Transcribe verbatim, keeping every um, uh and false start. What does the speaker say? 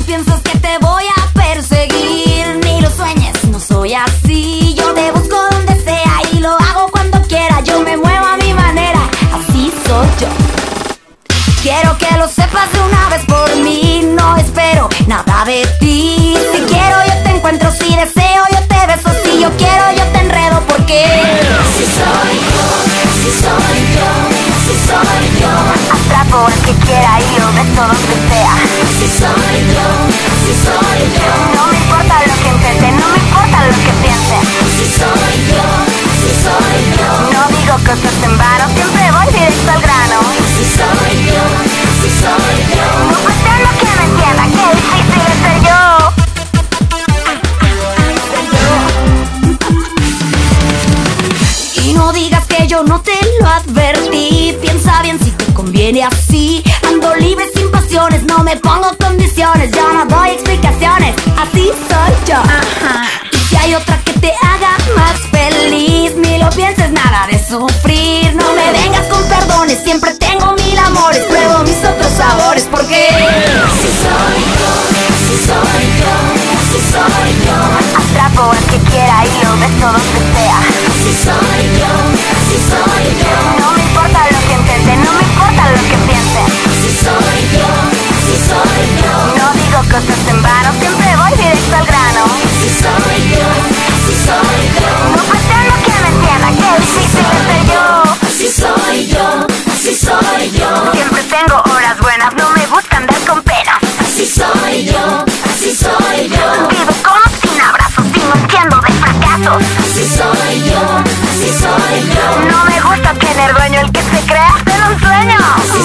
Tú piensas que te voy a perseguir, ni lo sueñes, no soy así. Yo te busco donde sea y lo hago cuando quiera. Yo me muevo a mi manera, así soy yo. Quiero que lo sepas de una vez por mí. No espero nada de ti. Si quiero yo te encuentro, si deseo yo te beso, si yo quiero yo te enredo, porque así soy yo, así soy yo, así soy yo. Atrapo al que quiera y lo beso donde sea. Así soy yo, así soy yo. No me importa lo que intente, no me importa lo que piense. Así soy yo, así soy yo. No digo cosas en vano, siempre voy directo al grano. Así soy yo, así soy yo. No pretendo que me entienda, qué difícil es ser yo. Y no digas que yo no te lo advertí. Piensa bien si te conviene así. Ando libre sin pasiones, no me pongo condiciones. Yo no doy explicaciones, así soy yo. Ajá. Y si hay otra que te haga más feliz, ni lo pienses, nada de sufrir. No me vengas con perdones, siempre tengo mil amores. Pruebo mis otros sabores, porque así soy yo, así soy yo, así soy yo. atrapo al que quiera y lo beso donde sea. Así soy yo, así soy yo. No me importa lo que intente, no me importa lo que piense. Así soy yo, así soy yo. No digo cosas en vano, siempre voy directo al grano. Así soy yo, así soy yo. No pretendo que me entienda, qué difícil es ser yo. Así soy yo, así soy yo. Siempre tengo horas buenas, no me gusta andar con penas. Así soy yo, así soy yo. Vivo como sin abrazos y no entiendo de fracasos. Así soy yo, así soy yo. No me gusta tener dueño, el que se crea hacer un sueño. Así